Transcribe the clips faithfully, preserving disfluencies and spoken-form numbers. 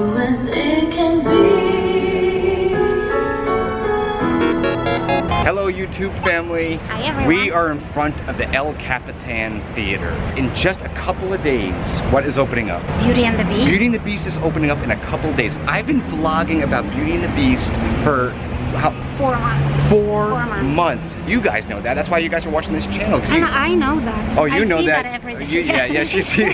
true as it can be. Hello YouTube family. Hi everyone. We are in front of the El Capitan Theater. In just a couple of days, what is opening up? Beauty and the Beast. Beauty and the Beast is opening up in a couple of days. I've been vlogging about Beauty and the Beast for how? Four months. Four, Four months. months. You guys know that. That's why you guys are watching this channel. And You, I know that. oh, you I know see that. that every day. You, yeah, yeah, she's here.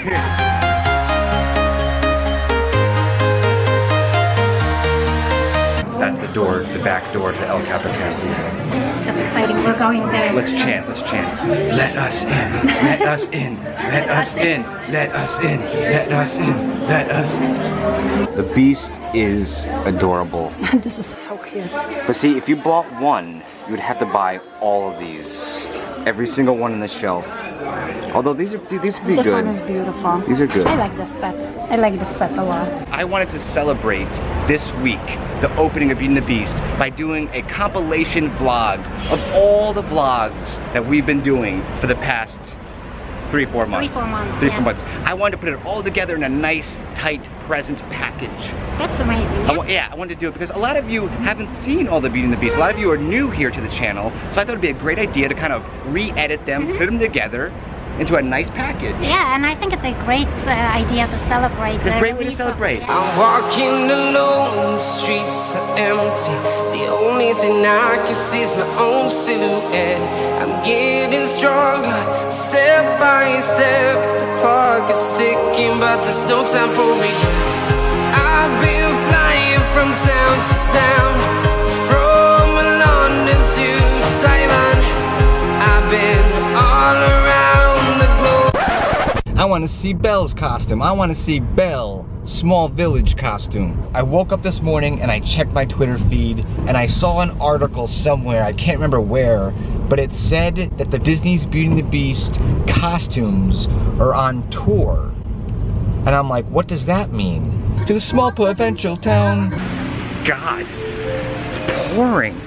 That's the door, the back door to El Capitan Theater. That's exciting. We're going there. Let's chant, let's chant. Let us in, let us in, let us in, let us in, let us in, let us in. The Beast is adorable. This is so cute. But see, if you bought one, you would have to buy all of these. Every single one on the shelf. Although these are these would be this good. This one is beautiful. These are good. I like this set. I like this set a lot. I wanted to celebrate this week the opening of Beauty and the Beast by doing a compilation vlog of all the vlogs that we've been doing for the past three, four months. Three, four months. Three, yeah. four months. I wanted to put it all together in a nice, tight present package. That's amazing. Yeah. I, yeah, I wanted to do it because a lot of you haven't seen all the Beauty and the Beast. A lot of you are new here to the channel, so I thought it'd be a great idea to kind of re-edit them, mm-hmm. put them together into a nice package. Yeah, and I think it's a great uh, idea to celebrate. It's a great way to celebrate. Yeah. I'm walking alone, the streets are empty. The only thing I can see is my own silhouette. I'm getting stronger, step by step. The clock is ticking, but there's no time for regrets. I've been flying from town to town, from London to Taiwan. I've been all around the globe. I want to see Belle's costume. I want to see Belle, small village costume. I woke up this morning and I checked my Twitter feed and I saw an article somewhere, I can't remember where, but it said that the Disney's Beauty and the Beast costumes are on tour. And I'm like, what does that mean? To the small provincial town. God, it's pouring.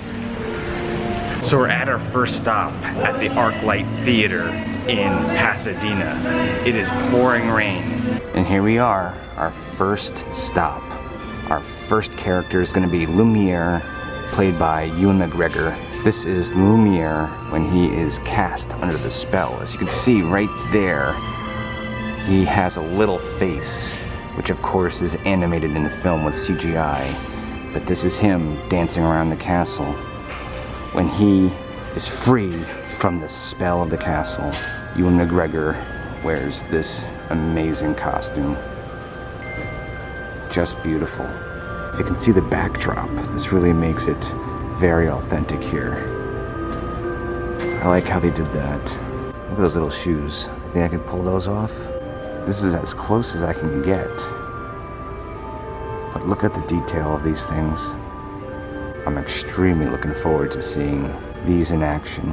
So we're at our first stop at the Arclight Theater in Pasadena. It is pouring rain. And here we are, our first stop. Our first character is going to be Lumiere, played by Ewan McGregor. This is Lumiere when he is cast under the spell. As you can see right there, he has a little face, which of course is animated in the film with C G I. But this is him dancing around the castle. When he is free from the spell of the castle, Ewan McGregor wears this amazing costume. Just beautiful. If you can see the backdrop, this really makes it very authentic here. I like how they did that. Look at those little shoes. I think I could pull those off. This is as close as I can get. But look at the detail of these things. I'm extremely looking forward to seeing these in action.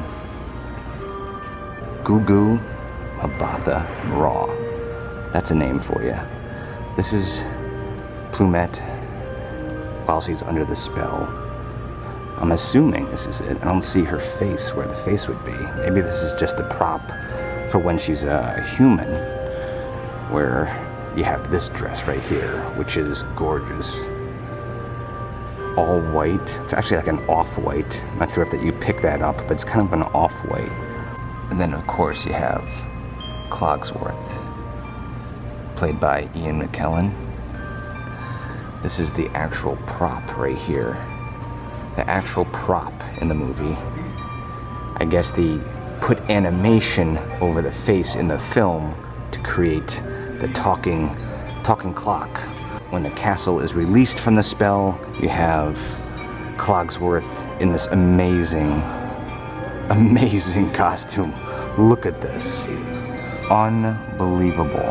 Gugu Mbatha-Raw. That's a name for you. This is Plumette while she's under the spell. I'm assuming this is it. I don't see her face where the face would be. Maybe this is just a prop for when she's a human, where you have this dress right here, which is gorgeous. All white. It's actually like an off-white. Not sure if that you pick that up, but it's kind of an off-white. And then of course you have Cogsworth, played by Ian McKellen. This is the actual prop right here. The actual prop in the movie. I guess they put animation over the face in the film to create the talking, talking clock. When the castle is released from the spell, you have Cogsworth in this amazing, amazing costume. Look at this. Unbelievable.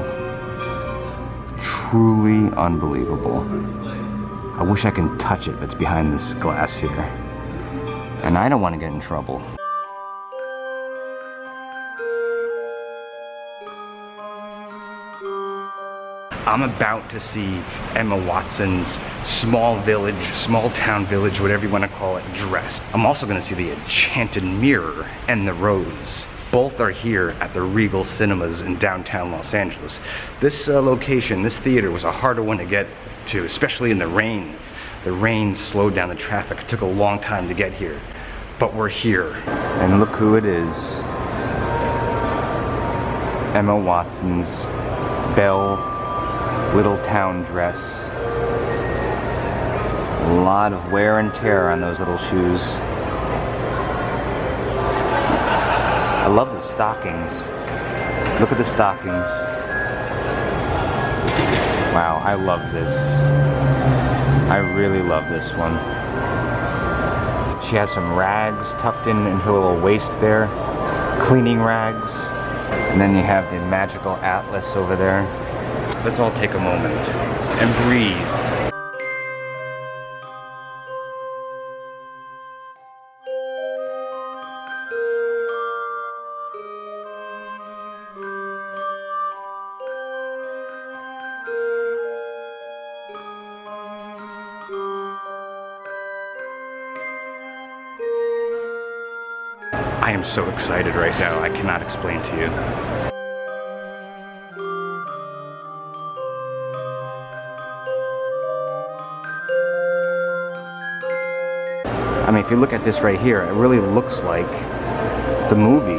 Truly unbelievable. I wish I can touch it, but it's behind this glass here. And I don't want to get in trouble. I'm about to see Emma Watson's small village, small town village, whatever you want to call it, dressed. I'm also going to see the enchanted mirror and the rose. Both are here at the Regal Cinemas in downtown Los Angeles. This uh, location, this theater, was a harder one to get to, especially in the rain. The rain slowed down the traffic. It took a long time to get here, but we're here. And look who it is. Emma Watson's Belle little town dress. A lot of wear and tear on those little shoes. I love the stockings. Look at the stockings. Wow, I love this. I really love this one. She has some rags tucked in in her little waist there. Cleaning rags. And then you have the magical atlas over there. Let's all take a moment and breathe. I am so excited right now, I cannot explain to you. I mean, if you look at this right here, it really looks like the movie.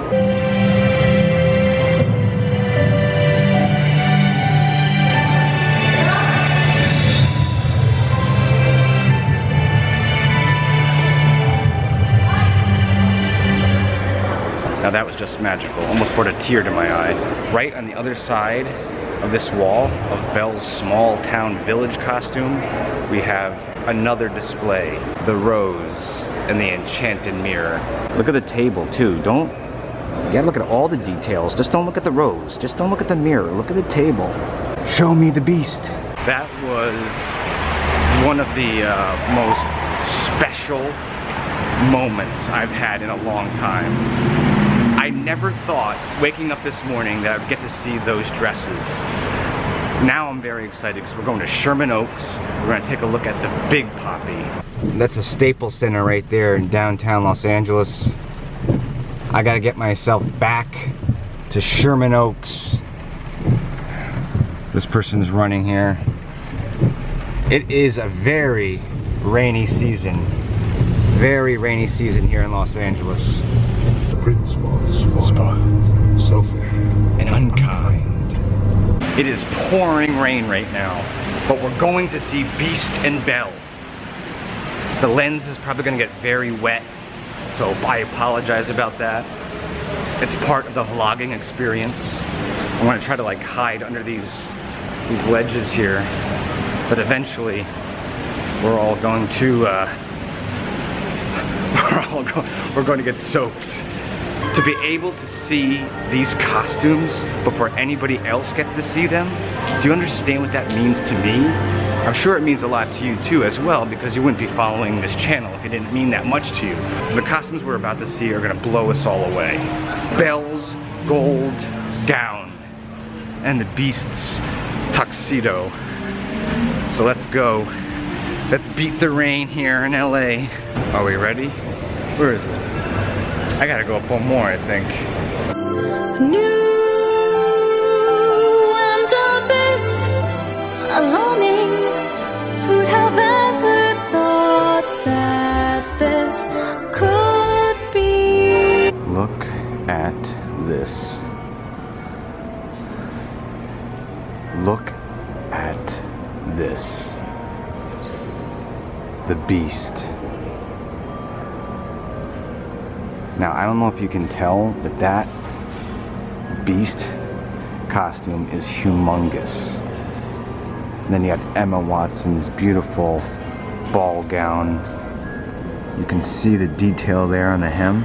Now that was just magical, almost brought a tear to my eye. Right on the other side of this wall of Belle's small town village costume, we have another display, the rose and the enchanted mirror. Look at the table too. Don't, you gotta look at all the details. Just don't look at the rose. Just don't look at the mirror. Look at the table. Show me the beast. That was one of the uh, most special moments I've had in a long time. I never thought, waking up this morning, that I'd get to see those dresses. Now I'm very excited because we're going to Sherman Oaks. We're going to take a look at the Big Poppy. That's the Staples Center right there in downtown Los Angeles. I got to get myself back to Sherman Oaks. This person's running here. It is a very rainy season. Very rainy season here in Los Angeles. The prince was spoiled, selfish, and unkind. It is pouring rain right now, but we're going to see Beast and Belle. The lens is probably gonna get very wet, so I apologize about that. It's part of the vlogging experience. I wanna try to like hide under these, these ledges here, but eventually we're all going to, uh, we're all go we're going to get soaked. To be able to see these costumes before anybody else gets to see them, do you understand what that means to me? I'm sure it means a lot to you too as well, because you wouldn't be following this channel if it didn't mean that much to you. The costumes we're about to see are gonna blow us all away. Belle's gold gown and the Beast's tuxedo. So let's go. Let's beat the rain here in L A. Are we ready? Where is it? I gotta go up one more, I think. New and a bit alarming. Who'd have ever thought that this could be? Look at this. Look at this. The Beast. Now, I don't know if you can tell, but that Beast costume is humongous. And then you have Emma Watson's beautiful ball gown. You can see the detail there on the hem.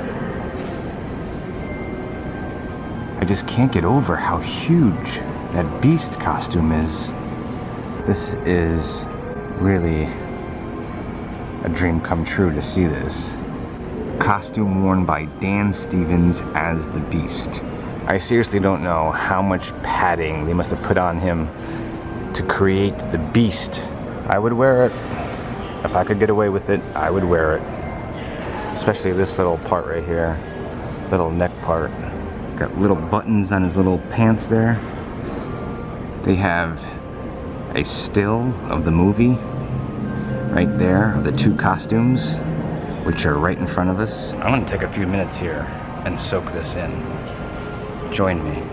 I just can't get over how huge that Beast costume is. This is really a dream come true to see this. Costume worn by Dan Stevens as the Beast. I seriously don't know how much padding they must have put on him to create the Beast. I would wear it. If I could get away with it, I would wear it. Especially this little part right here. little neck part. Got little buttons on his little pants there. They have a still of the movie right there, of the two costumes, which are right in front of us. I'm gonna take a few minutes here and soak this in. Join me.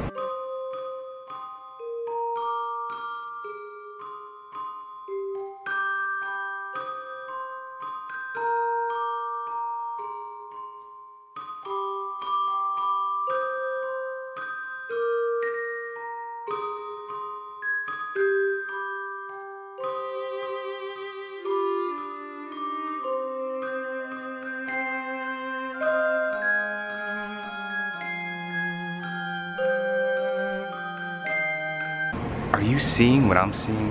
Are you seeing what I'm seeing?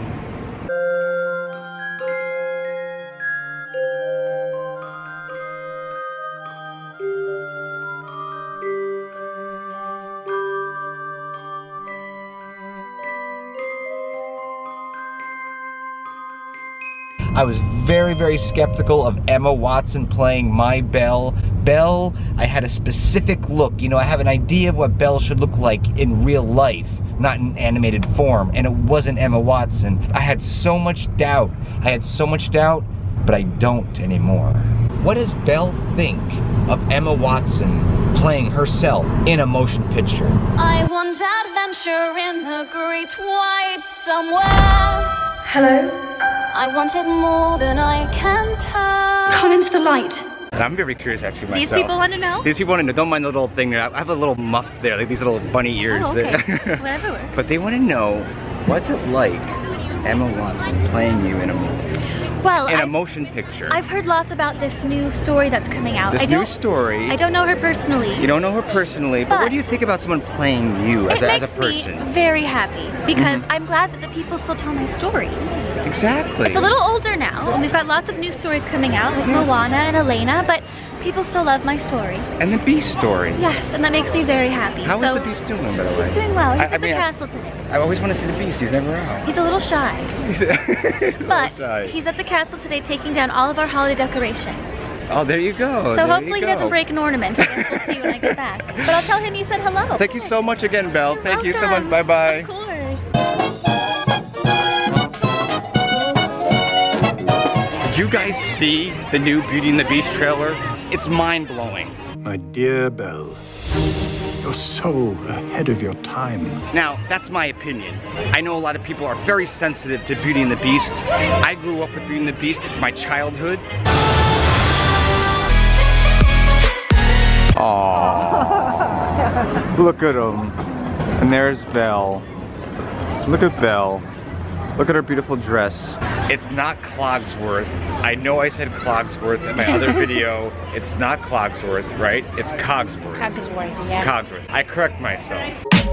I was very, very skeptical of Emma Watson playing my Belle. Belle, I had a specific look. You know, I have an idea of what Belle should look like in real life, not in animated form, and it wasn't Emma Watson. I had so much doubt. I had so much doubt, but I don't anymore. What does Belle think of Emma Watson playing herself in a motion picture? I want adventure in the great white somewhere. Hello? I want it more than I can tell. Come into the light. And I'm very curious actually myself. These people want to know? These people want to know. Don't mind the little thing there. I have a little muff there, like these little bunny ears. Oh, okay. There. Whatever works. But they want to know, what's it like, Emma Watson playing you in a movie? Well, in a I've, motion picture. I've heard lots about this new story that's coming out. This I new don't, story. I don't know her personally. You don't know her personally, but, But what do you think about someone playing you as it a, makes as a person? me very happy because Mhm. I'm glad that the people still tell my story. Exactly. It's a little older now, and we've got lots of new stories coming out, like Moana and Elena, but people still love my story. And the Beast story. Yes, and that makes me very happy. How so is the Beast doing, by the way? He's doing well. He's I- at I the mean, I- castle today. I always want to see the Beast. He's never out. He's a little shy, He's a, he's a but little shy. he's at the castle today taking down all of our holiday decorations. Oh, there you go. so there hopefully you he doesn't go. break an ornament. I guess we'll see when I get back. But I'll tell him you said hello. Thank you so much again, Belle. You're Thank you so much. welcome. Bye-bye. Of course. Did you guys see the new Beauty and the Beast trailer? It's mind-blowing. My dear Belle, you're so ahead of your time. Now, that's my opinion. I know a lot of people are very sensitive to Beauty and the Beast. I grew up with Beauty and the Beast. It's my childhood. Aww. Look at him. And there's Belle. Look at Belle. Look at her beautiful dress. It's not Cogsworth. I know I said Cogsworth in my other video. It's not Cogsworth, right? It's Cogsworth. Cogsworth, yeah. Cogsworth. I correct myself.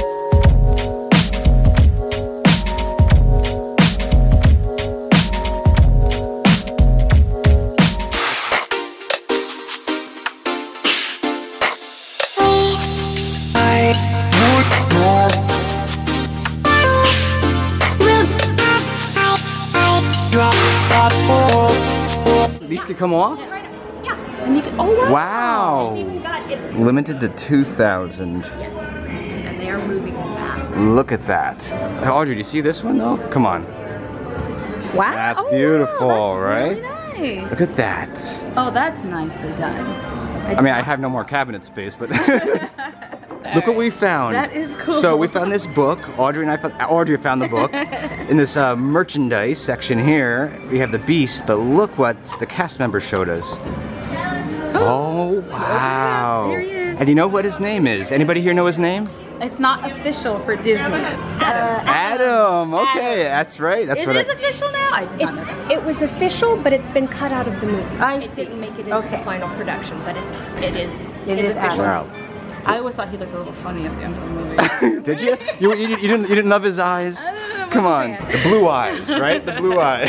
These could come off? Yeah. And you can, oh wow. Wow. It's even got, it's, Limited to two thousand. yes. And they are moving fast. Look at that. Audrey, do you see this one though? Come on. Wow. That's Oh, beautiful, wow, that's right? Really nice. Look at that. Oh, that's nicely done. I mean, I have no more cabinet space, but look what we found. That is cool. So we found this book. Audrey and I found, Audrey found the book. In this uh, merchandise section here, we have the Beast, but look what the cast members showed us. Oh, wow. There he is. And you know what his name is? Anybody here know his name? It's not official for Disney. Adam. Adam. Okay, that's right. That's It what is I... official now? I did not know that. It was official, but it's been cut out of the movie. I it see. didn't make it into Okay. the final production, but it's it is It it's is official. Adam. Wow. I always thought he looked a little funny at the end of the movie. Did you? You, you, you, didn't, you didn't love his eyes? Come on. The blue eyes, right? The blue eye.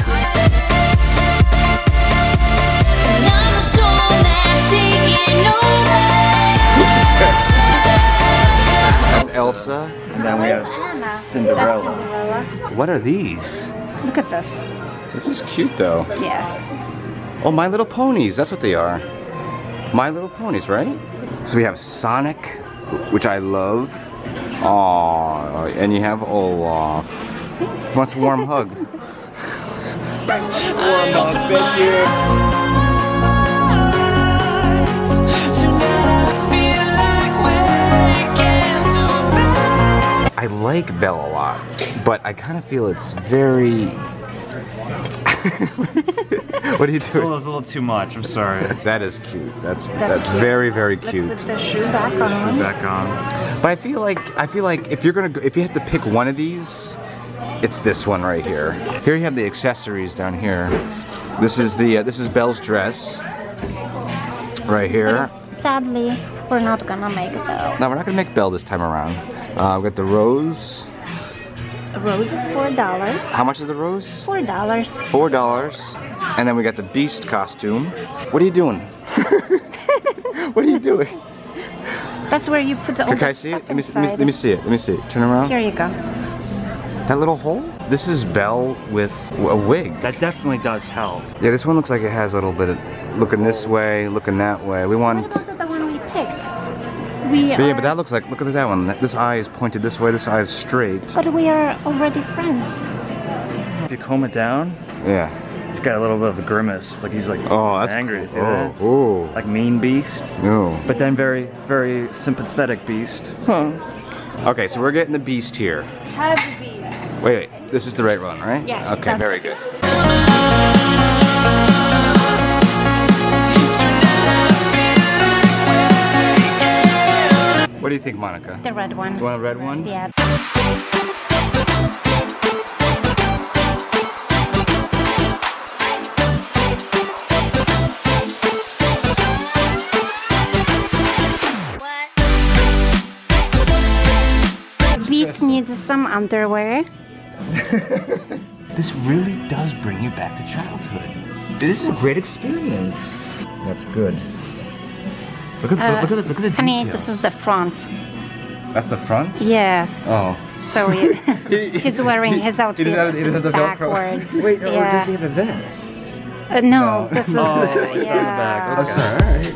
Now the storm that's taking over. That's Elsa. And then we have Anna. Cinderella. That's Cinderella. What are these? Look at this. This is cute though. Yeah. Oh, My Little Ponies. That's what they are. My Little Ponies, right? So we have Sonic, which I love. Aww, and you have Olaf. Wants a warm hug. Warm hug, thank you. I like Belle a lot, but I kind of feel it's very... What are you doing? It's a little, it's a little too much, I'm sorry. That is cute. That's that's, That's cute. very, very cute. Let's put the shoe back on. Shoe back on. But I feel like I feel like if you're gonna go, if you have to pick one of these, it's this one right This here. one. Here you have the accessories down here. This is the uh, this is Belle's dress. Right here. Sadly, we're not gonna make Belle. No, we're not gonna make Belle this time around. Uh, we got the rose. A rose is four dollars. How much is the rose? Four dollars. Four dollars. And then we got the Beast costume. What are you doing? What are you doing? That's where you put the. Can I see it? Let me, let me let me see it. Let me see it. Turn around. Here you go. That little hole? This is Belle with a wig. That definitely does help. Yeah, this one looks like it has a little bit of looking this way, looking that way. We want. What about the one we picked? We But are, yeah, but that looks like, look at that one. This eye is pointed this way, this eye is straight. But we are already friends. If you comb it down, Yeah. he's got a little bit of a grimace. Like he's like Oh, that's angry. cool. See that? Oh, ooh. Like mean beast. No. But then very, very sympathetic beast. Huh. Okay, so we're getting the Beast here. Have the beast. Wait, wait. This is the right one, right? Yes, Okay, that's very the good. What do you think, Monica? The red one. You want a red one? Yeah. Beast needs some underwear. This really does bring you back to childhood. This is a great experience. That's good. Look at, Uh, look at the, look at the Honey, details. this is the front. That's the front? Yes. Oh. So he, he's wearing his outfit He doesn't have- he doesn't have the Velcro. backwards. Wait, or yeah. does he have a vest? Uh, no, this is Oh, uh, it's on the yeah. back, I'm okay. sorry, alright.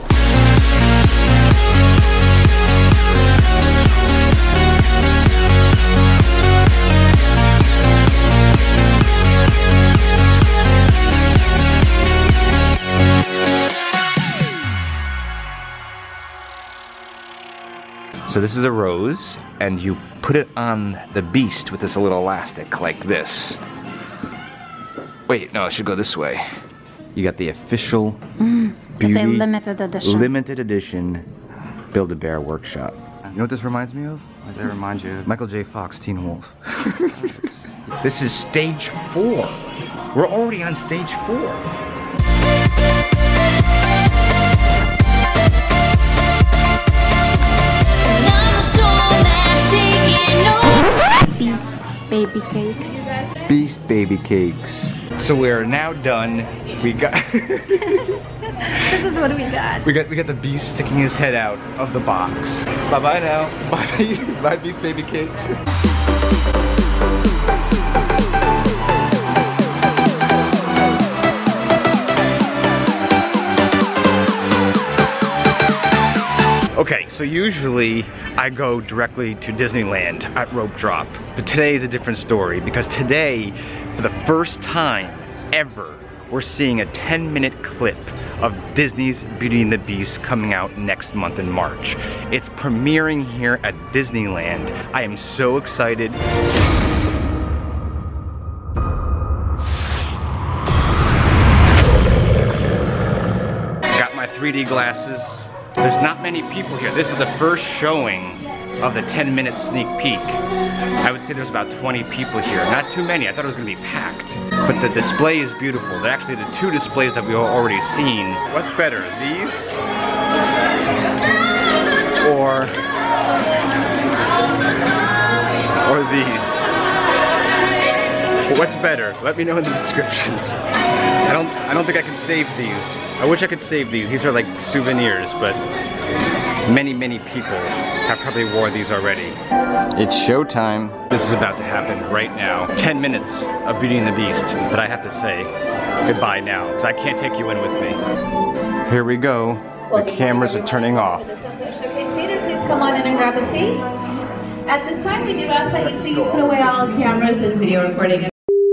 So this is a rose, and you put it on the Beast with this little elastic, like this. Wait, no, it should go this way. You got the official Mm, beauty it's a limited edition. limited edition Build-A-Bear workshop. You know what this reminds me of? What does that remind you of? Michael J. Fox, Teen Wolf. This is stage four. We're already on stage four. Beast baby cakes. Beast baby cakes. So we're now done. We got This is what we got. we got we got the Beast sticking his head out of the box. Bye bye now. Bye Beast, bye Beast baby cakes. Okay, so usually I go directly to Disneyland at Rope Drop, but today is a different story because today, for the first time ever, we're seeing a ten minute clip of Disney's Beauty and the Beast coming out next month in March. It's premiering here at Disneyland. I am so excited. Got my three D glasses. There's not many people here. This is the first showing of the ten minute sneak peek. I would say there's about twenty people here. Not too many. I thought it was gonna be packed. But the display is beautiful. They're actually the two displays that we've already seen. What's better, these? Or, or these? What's better? Let me know in the descriptions. I don't, I don't think I can save these. I wish I could save these. These are like souvenirs, but many, many people have probably wore these already. It's showtime. This is about to happen right now. ten minutes of Beauty and the Beast, but I have to say goodbye now, because I can't take you in with me. Here we go. The cameras are turning off. Showcase Theater, please come on in and grab a seat. At this time, we do ask that you please put away all cameras and video recording.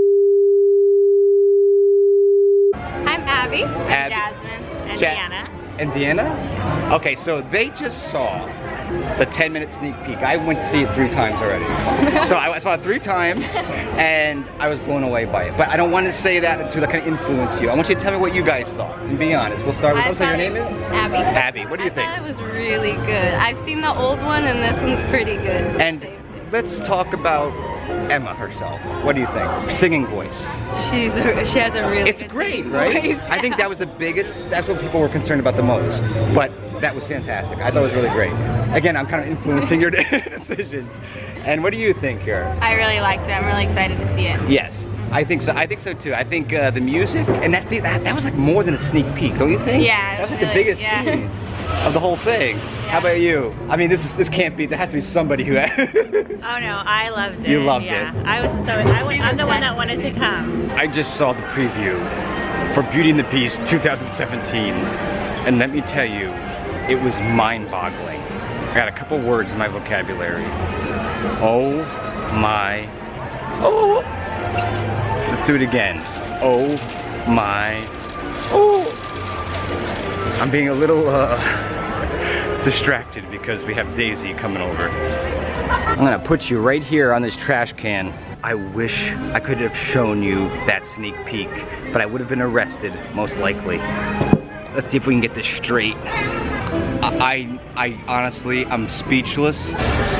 I'm Abby. I'm Ab Jasmine. And Ja Deanna. And Deanna? Okay, so they just saw the ten minute sneak peek. I went to see it three times already. So I saw it three times and I was blown away by it. But I don't want to say that to like, kind of influence you. I want you to tell me what you guys thought and be honest. We'll start with, what's your name is? Abby. Abby, what do you I think? thought it was really good. I've seen the old one and this one's pretty good. And let's talk about Emma herself. What do you think? Singing voice. She's a, she has a really It's great, right? voice. I think that was the biggest, that's what people were concerned about the most. But that was fantastic. I thought it was really great. Again, I'm kind of influencing your decisions. And what do you think here? I really liked it. I'm really excited to see it. Yes, I think so. I think so too. I think uh, the music, and that, that that was like more than a sneak peek, don't you think? Yeah. That was like really, the biggest yeah. scenes of the whole thing. Yeah. How about you? I mean, this is this can't be. There has to be somebody who. Oh no, I loved it. You loved yeah. it. I was so. I was, I'm the one that wanted to come. I just saw the preview for Beauty and the Beast two thousand seventeen, and let me tell you, it was mind-boggling. I got a couple words in my vocabulary. Oh my. Oh. Let's do it again. Oh my. Oh. I'm being a little uh, distracted because we have Daisy coming over. I'm gonna put you right here on this trash can. I wish I could have shown you that sneak peek, but I would have been arrested, most likely. Let's see if we can get this straight. I, I, I honestly, I'm speechless.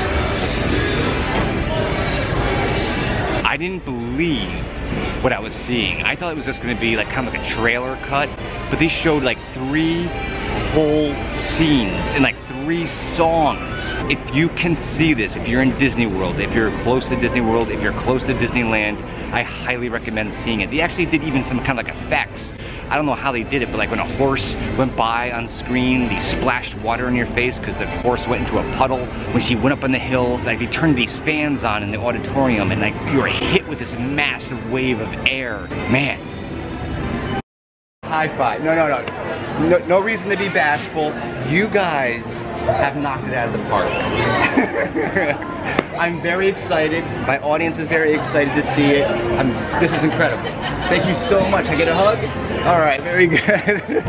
I didn't believe what I was seeing. I thought it was just gonna be like kind of like a trailer cut, but they showed like three whole scenes and like three songs. If you can see this, if you're in Disney World, if you're close to Disney World, if you're close to Disneyland, I highly recommend seeing it. They actually did even some kind of like effects. I don't know how they did it, but like when a horse went by on screen, they splashed water in your face because the horse went into a puddle. When she went up on the hill, like they turned these fans on in the auditorium and like you were hit with this massive wave of air. Man. High five. No, no, no. No, no reason to be bashful. You guys have knocked it out of the park. I'm very excited. My audience is very excited to see it. I'm, this is incredible. Thank you so much. I get a hug? All right, very good.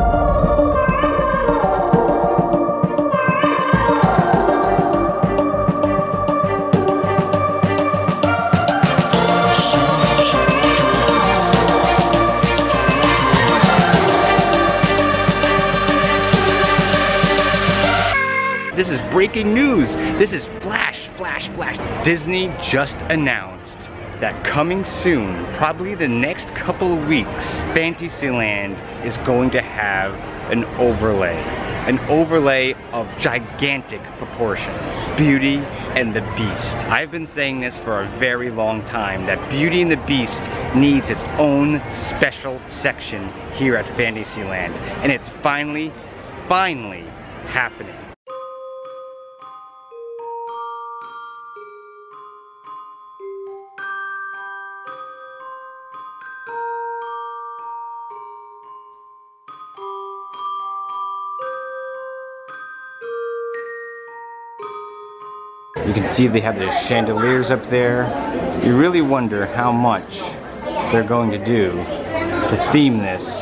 This is breaking news. This is flash, flash, flash. Disney just announced that coming soon, probably the next couple of weeks, Fantasyland is going to have an overlay. An overlay of gigantic proportions. Beauty and the Beast. I've been saying this for a very long time, that Beauty and the Beast needs its own special section here at Fantasyland. And it's finally, finally happening. You can see they have the chandeliers up there. You really wonder how much they're going to do to theme this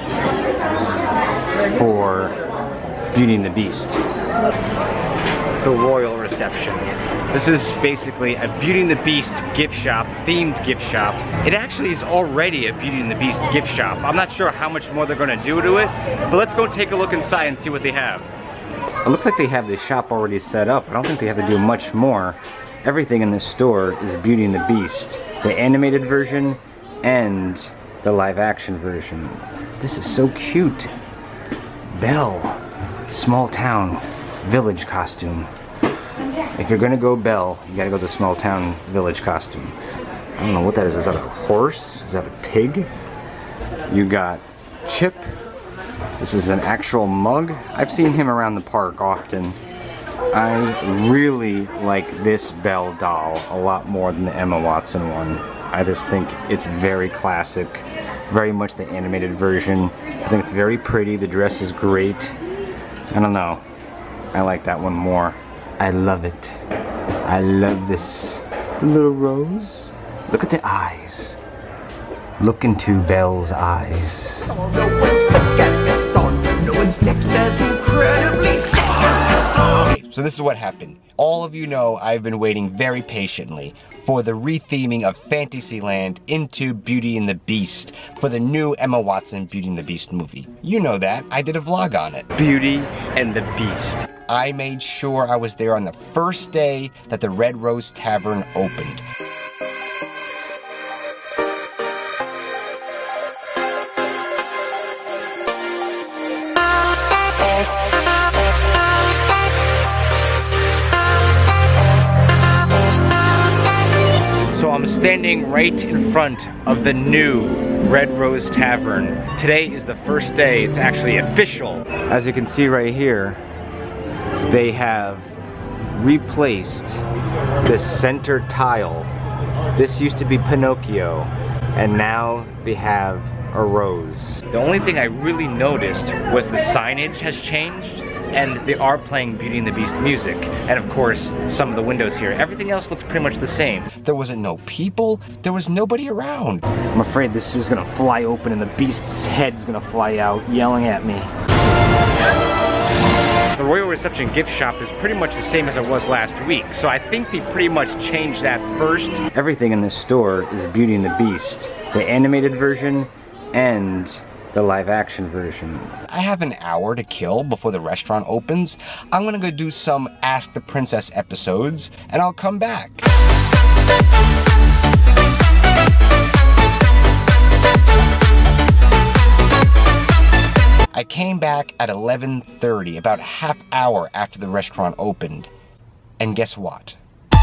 for Beauty and the Beast. The royal reception. This is basically a Beauty and the Beast gift shop, themed gift shop. It actually is already a Beauty and the Beast gift shop. I'm not sure how much more they're going to do to it, but let's go take a look inside and see what they have. It looks like they have the shop already set up. I don't think they have to do much more. Everything in this store is Beauty and the Beast. The animated version and the live action version. This is so cute. Belle. Small town village costume. If you're gonna go Belle, you gotta go the small town village costume. I don't know what that is. Is that a horse? Is that a pig? You got Chip. This is an actual mug. I've seen him around the park often. I really like this Belle doll a lot more than the Emma Watson one. I just think it's very classic, very much the animated version. I think it's very pretty. The dress is great. I don't know. I like that one more. I love it. I love this. The little rose. Look at the eyes. Look into Belle's eyes. No one's quick as Gaston. No one's next as incredibly thick as Gaston. Okay, so this is what happened. All of you know I've been waiting very patiently for the retheming of Fantasyland into Beauty and the Beast for the new Emma Watson Beauty and the Beast movie. You know that. I did a vlog on it. Beauty and the Beast. I made sure I was there on the first day that the Red Rose Tavern opened. So I'm standing right in front of the new Red Rose Tavern. Today is the first day it's actually official. As you can see right here, they have replaced the center tile. This used to be Pinocchio, and now they have a rose. The only thing I really noticed was the signage has changed, and they are playing Beauty and the Beast music. And of course, some of the windows here. Everything else looks pretty much the same. There wasn't no people, there was nobody around. I'm afraid this is gonna fly open and the Beast's head's gonna fly out, yelling at me. The Royal Reception gift shop is pretty much the same as it was last week, so I think they pretty much changed that first. Everything in this store is Beauty and the Beast. The animated version and the live action version. I have an hour to kill before the restaurant opens. I'm gonna go do some Ask the Princess episodes, and I'll come back. I came back at eleven thirty, about a half hour after the restaurant opened. And guess what?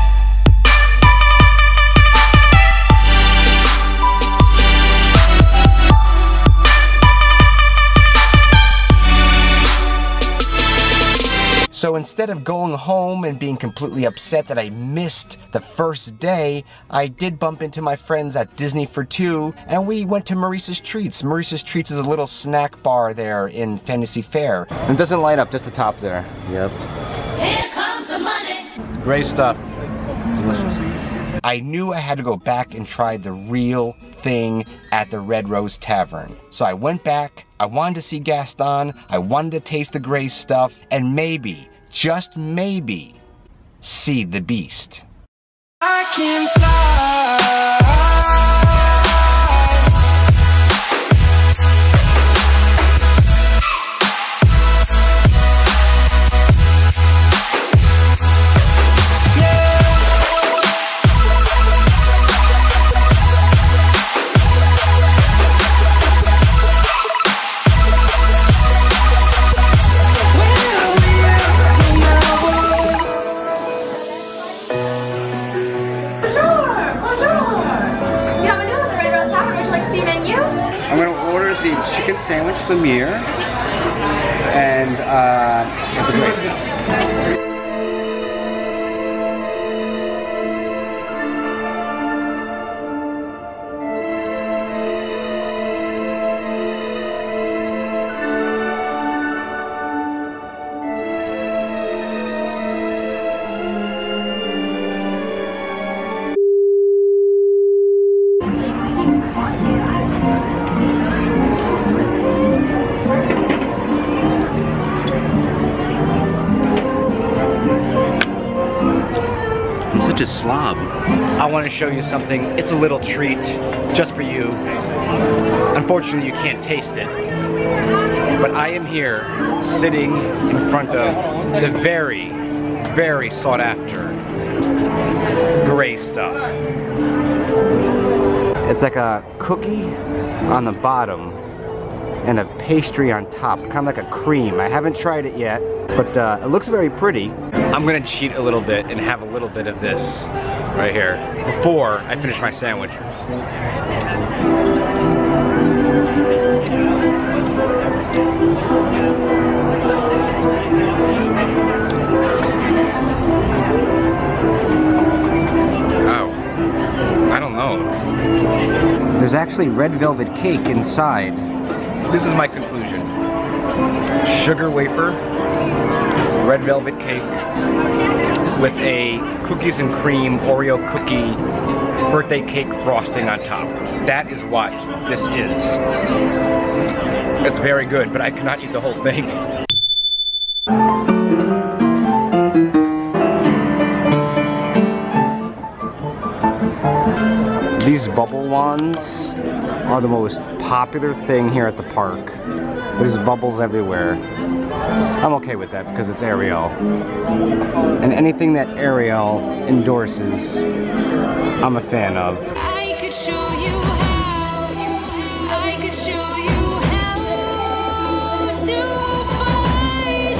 So instead of going home and being completely upset that I missed the first day, I did bump into my friends at Disney for Two, and we went to Maurice's Treats. Maurice's Treats is a little snack bar there in Fantasy Fair. It doesn't light up, just the top there. Yep. Here comes the money. Great stuff. It's delicious. I knew I had to go back and try the real thing at the Red Rose Tavern. So I went back, I wanted to see Gaston, I wanted to taste the gray stuff, and maybe, just maybe, see the Beast. I can fly. Chicken sandwich, Lumiere, and uh, the grace. A slob. I want to show you something. It's a little treat just for you. Unfortunately, you can't taste it. But I am here sitting in front of the very, very sought after gray stuff. It's like a cookie on the bottom and a pastry on top, kind of like a cream. I haven't tried it yet, but uh, it looks very pretty. I'm gonna cheat a little bit and have a little bit of this right here before I finish my sandwich. Oh, I don't know. There's actually red velvet cake inside. This is my conclusion. Sugar wafer red velvet cake with a cookies and cream Oreo cookie birthday cake frosting on top. That is what this is. It's very good, but I cannot eat the whole thing. These bubble wands are the most popular thing here at the park. There's bubbles everywhere. I'm okay with that because it's Ariel. And anything that Ariel endorses, I'm a fan of. I could show you how, I could show you how to fight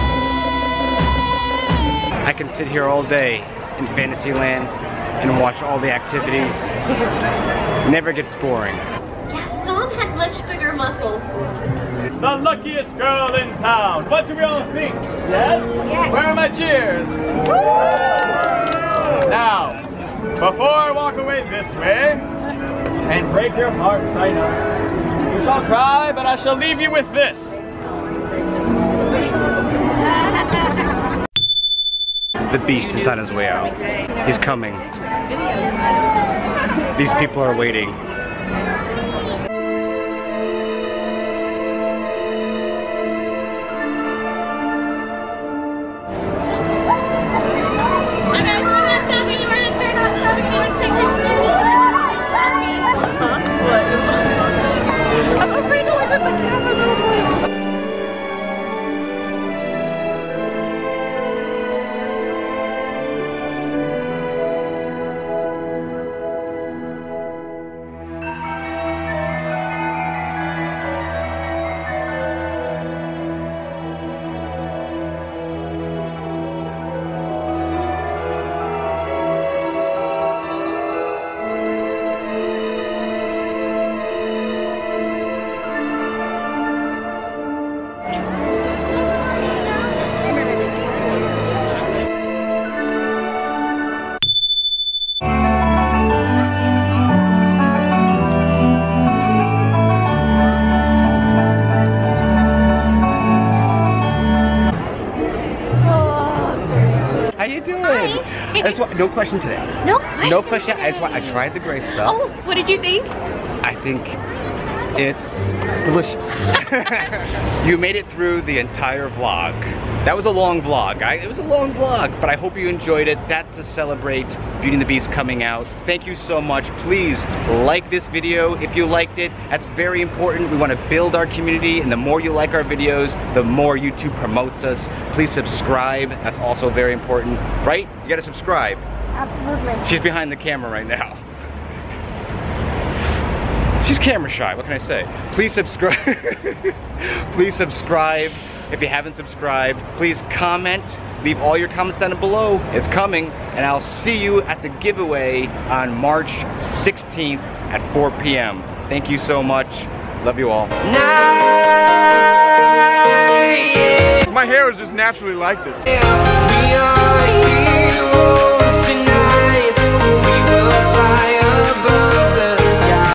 them. I can sit here all day in Fantasyland and watch all the activity. Never gets boring. Gaston had much bigger muscles. The luckiest girl in town. What do we all think? Yes? Yes. Where are my cheers? Woo! Now, before I walk away this way and break your hearts, I know, you shall cry, but I shall leave you with this. The beast is on his way out. He's coming. These people are waiting. I just want, no question today. No question? No question. I just want, I tried the gray stuff. Oh, what did you think? I think it's delicious. You made it through the entire vlog. That was a long vlog. I, it was a long vlog, but I hope you enjoyed it. That's to celebrate Beauty and the Beast coming out. Thank you so much. Please like this video if you liked it. That's very important. We want to build our community, and the more you like our videos, the more YouTube promotes us. Please subscribe. That's also very important, right? You gotta subscribe. Absolutely. She's behind the camera right now. She's camera shy, what can I say? Please subscribe. Please subscribe. If you haven't subscribed, please comment. Leave all your comments down below. It's coming, and I'll see you at the giveaway on March sixteenth at four P M Thank you so much. Love you all. My hair is just naturally like this. We are heroes.